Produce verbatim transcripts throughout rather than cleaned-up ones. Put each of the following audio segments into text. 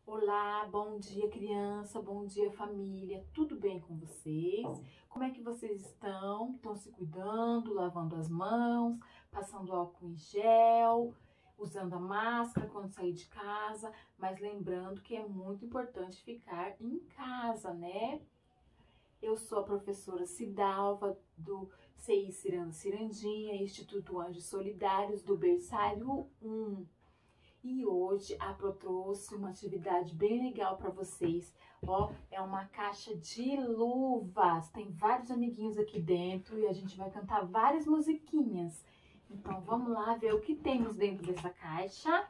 Olá, bom dia criança, bom dia família, tudo bem com vocês? Como é que vocês estão? Estão se cuidando, lavando as mãos, passando álcool em gel, usando a máscara quando sair de casa, mas lembrando que é muito importante ficar em casa, né? Eu sou a professora Cidalva, do C I Ciranda Cirandinha, Instituto Anjos Solidários, do Berçário um. E hoje a Pro trouxe uma atividade bem legal para vocês. Ó, é uma caixa de luvas. Tem vários amiguinhos aqui dentro e a gente vai cantar várias musiquinhas. Então vamos lá ver o que temos dentro dessa caixa.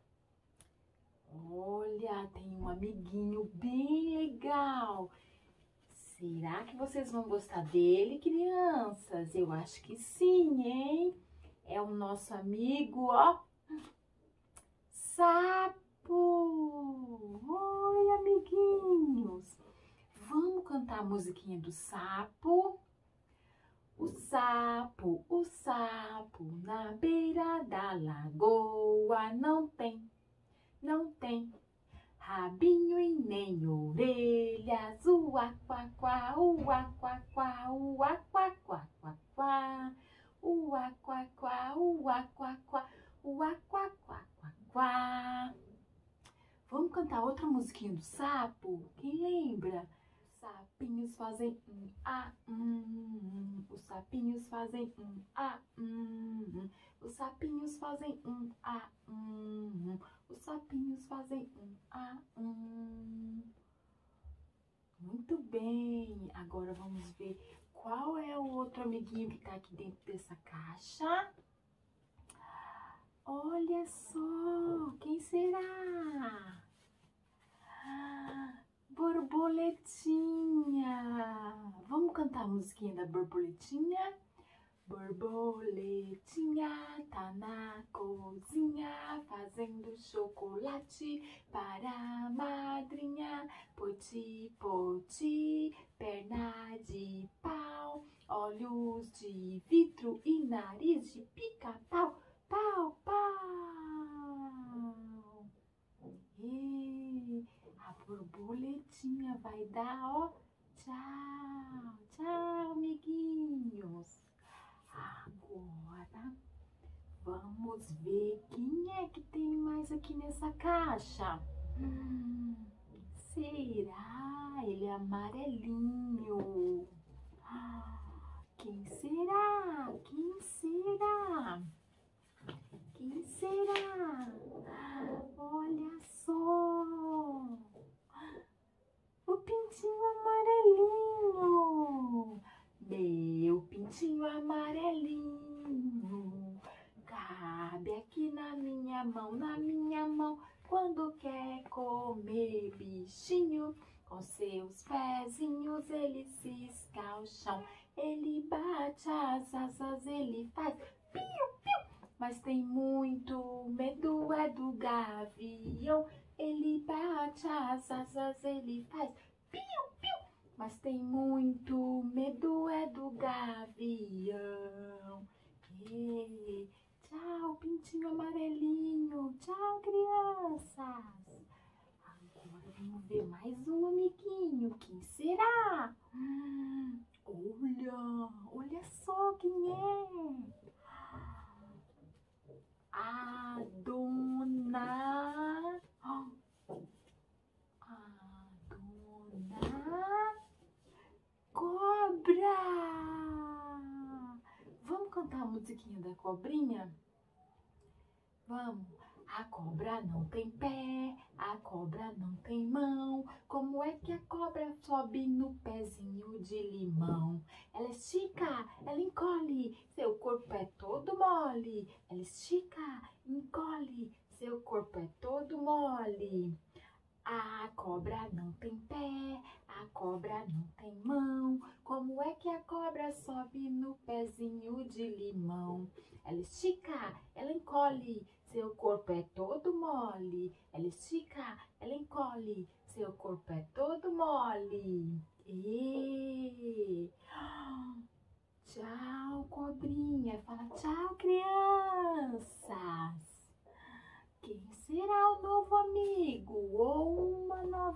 Olha, tem um amiguinho bem legal. Será que vocês vão gostar dele, crianças? Eu acho que sim, hein? É o nosso amigo, ó. Sapo! Oi, amiguinhos! Vamos cantar a musiquinha do sapo? O sapo, o sapo, na beira da lagoa não tem, não tem rabinho e nem orelhas. Uá, quá, quá, uá, quá, quá, uá, quá, quá, quá, quá. Uá, quá, quá, uá, quá, quá, uá, quá, quá, quá, quá. Vamos cantar outra musiquinha do sapo? Quem lembra? Sapinhos fazem um ah, um, os sapinhos fazem um ah, um, os sapinhos fazem um ah, um, os sapinhos fazem um ah, um. Muito bem, agora vamos ver qual é o outro amiguinho que tá aqui dentro dessa caixa. Olha só, quem será? Borboletinha! Vamos cantar a musiquinha da borboletinha? Borboletinha tá na cozinha fazendo chocolate para a madrinha. Poti, poti, perna de pau, olhos de vidro e nariz de pica-pau. Pau, pau! E a borboletinha vai dar, ó, tchau, tchau, amiguinhos. Agora vamos ver quem é que tem mais aqui nessa caixa. Hum, será? Ele é amarelinho. Quem será? Quem será? Quem será? Olha só! O pintinho amarelinho! Meu pintinho amarelinho, cabe aqui na minha mão, na minha mão, quando quer comer bichinho. Com seus pezinhos ele cisca o chão, ele bate as asas, ele faz piu, piu. Mas tem muito medo é do gavião, ele bate as asas, ele faz piu, piu. Mas tem muito medo é do gavião. E... Tchau, pintinho amarelinho. Tchau, crianças. Agora vamos ver mais um amiguinho. Quem será? Hum, olha, olha só quem é. A dona... A dona... Cobra! Vamos cantar a musiquinha da cobrinha? Vamos! A cobra não tem pé, a cobra não tem mão. Como é que a cobra sobe no pezinho de limão? Ela estica, ela encolhe, seu corpo é todo mole. Ela estica, encolhe, seu corpo é todo mole. A cobra não tem pé, a cobra não tem mão. Como é que a cobra sobe no pezinho de limão? Ela estica, ela encolhe, seu corpo é todo mole. Ela estica, ela encolhe, seu corpo é todo mole. E... Tchau, cobrinha. Fala tchau, crianças. Quem será o novo amigo ou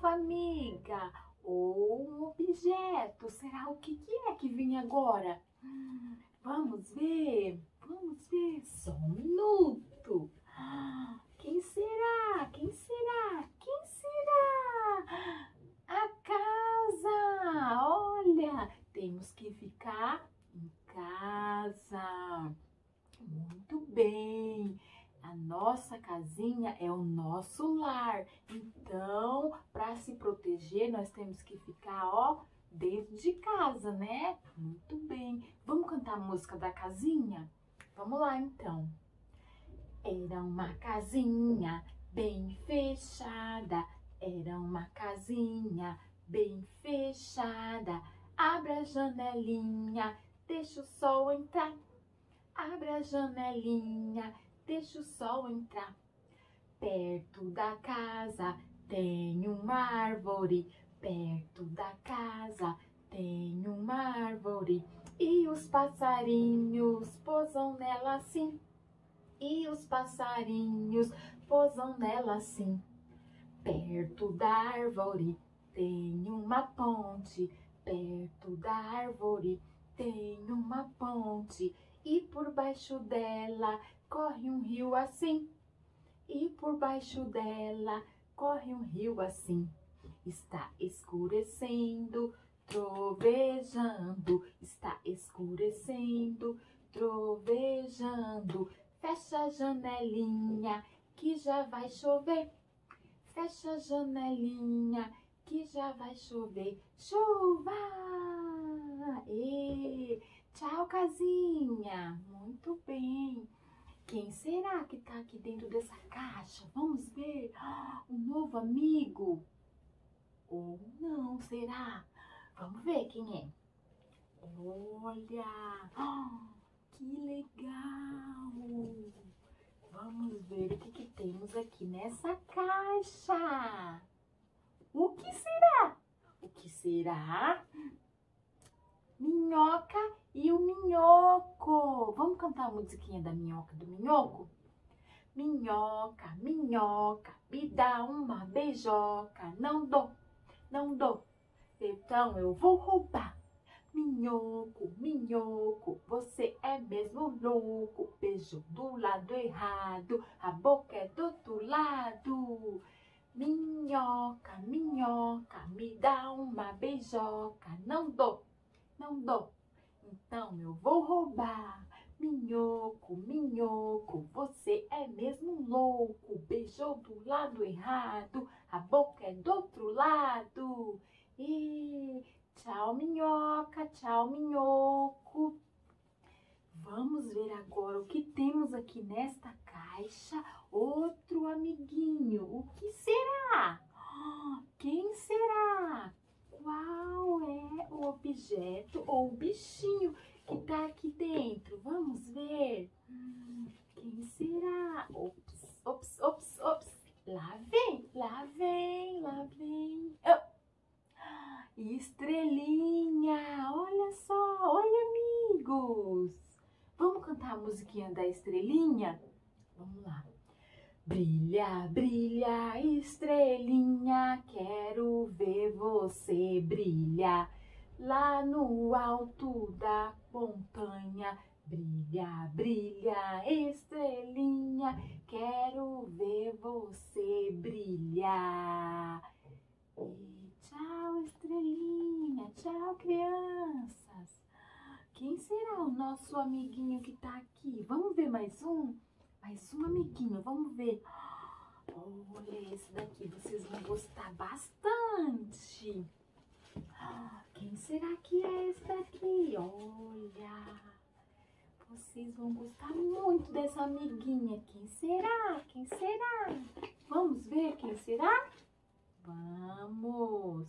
nova amiga ou um objeto. Será o que, que é que vem agora? Hum, vamos ver, vamos ver. Só um minuto. Quem será? Quem será? Quem será? A casa! Olha, temos que ficar em casa. Muito bem. A nossa casinha é o nosso lar. Então, para se proteger, nós temos que ficar, ó, dentro de casa, né? Muito bem. Vamos cantar a música da casinha? Vamos lá, então. Era uma casinha bem fechada. Era uma casinha bem fechada. Abra a janelinha, deixa o sol entrar. Abra a janelinha, deixa o sol entrar. Perto da casa tem uma árvore. Perto da casa tem uma árvore. E os passarinhos pousam nela assim. E os passarinhos pousam nela assim. Perto da árvore tem uma ponte. Perto da árvore tem uma ponte. E por baixo dela corre um rio assim. E por baixo dela corre um rio assim. Está escurecendo, trovejando. Está escurecendo, trovejando. Fecha a janelinha que já vai chover. Fecha a janelinha que já vai chover. Chuva! E tchau, casinha. Muito bem. Quem será que tá aqui dentro dessa caixa? Vamos ver. Um novo amigo? Ou não, será? Vamos ver quem é. Olha! Que legal! Vamos ver o que, que temos aqui nessa caixa. O que será? O que será? Minhoca e o minhoco. Vamos cantar a musiquinha da minhoca e do minhoco? Minhoca, minhoca, me dá uma beijoca. Não dou, não dou, então eu vou roubar. Minhoco, minhoco, você é mesmo louco. Beijou do lado errado, a boca é do outro lado. Minhoca, minhoca, me dá uma beijoca. Não dou, não dou, então eu vou roubar. Minhoco, minhoco, você é mesmo louco. Beijou do lado errado, a boca é do outro lado. E tchau, minhoca, tchau, minhoco. Vamos ver agora o que temos aqui nesta caixa. Outro amiguinho. O que será? Quem será? Qual é o objeto ou o bichinho que tá aqui dentro? Vamos ver. Quem será? Ops, ops, ops, ops. Lá vem, lá vem, lá vem. Oh. Estrelinha, olha só, olha, amigos. Vamos cantar a musiquinha da estrelinha? Vamos lá. Brilha, brilha, estrelinha, quero ver você brilhar. Lá no alto da montanha, brilha, brilha, estrelinha, quero ver você brilhar. E tchau, estrelinha, tchau, crianças. Quem será o nosso amiguinho que tá aqui? Vamos ver mais um? Mais um amiguinho, vamos ver. Olha esse daqui, vocês vão gostar bastante. Quem será que é esse daqui? Olha, vocês vão gostar muito dessa amiguinha. Quem será? Quem será? Vamos ver quem será? Vamos.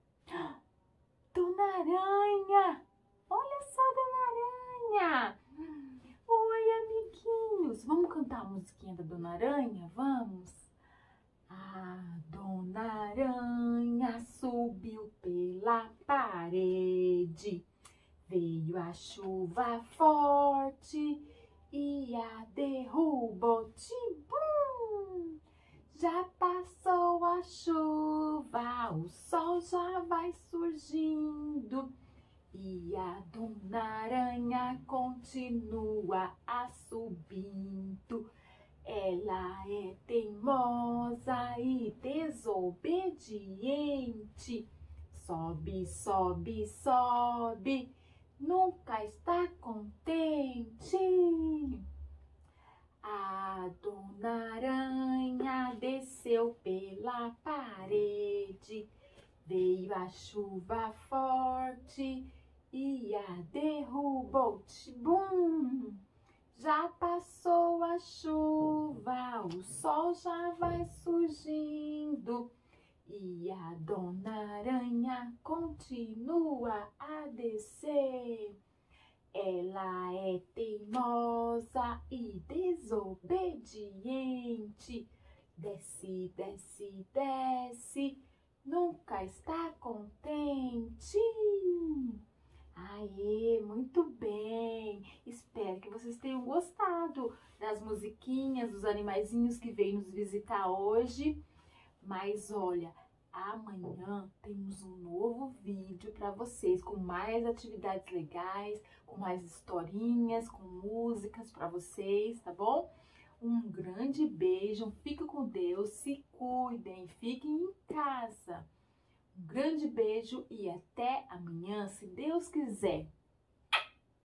Dona Aranha! Olha só, Dona Aranha! Oi, amiguinhos! Vamos cantar a musiquinha da Dona Aranha? Vamos? A Dona Aranha subiu pela parede. Veio a chuva forte e a derrubou. Tibum! Já passou a chuva, o sol já vai surgindo. E a Dona Aranha continua a subindo. Ela é teimosa e desobediente. Sobe, sobe, sobe, nunca está contente. A Dona Aranha desceu pela parede. Veio a chuva forte e a derrubou. Bum! Já passou a chuva, o sol já vai surgindo. E a Dona Aranha continua a descer. Ela é teimosa e desobediente. Desce, desce, desce, nunca está contente. Aê, muito bem! Espero que vocês tenham gostado das musiquinhas, dos animaizinhos que veio nos visitar hoje. Mas olha, amanhã temos um novo vídeo para vocês com mais atividades legais, com mais historinhas, com músicas para vocês, tá bom? Um grande beijo, fiquem com Deus, se cuidem, fiquem em casa. Um grande beijo e até amanhã, se Deus quiser.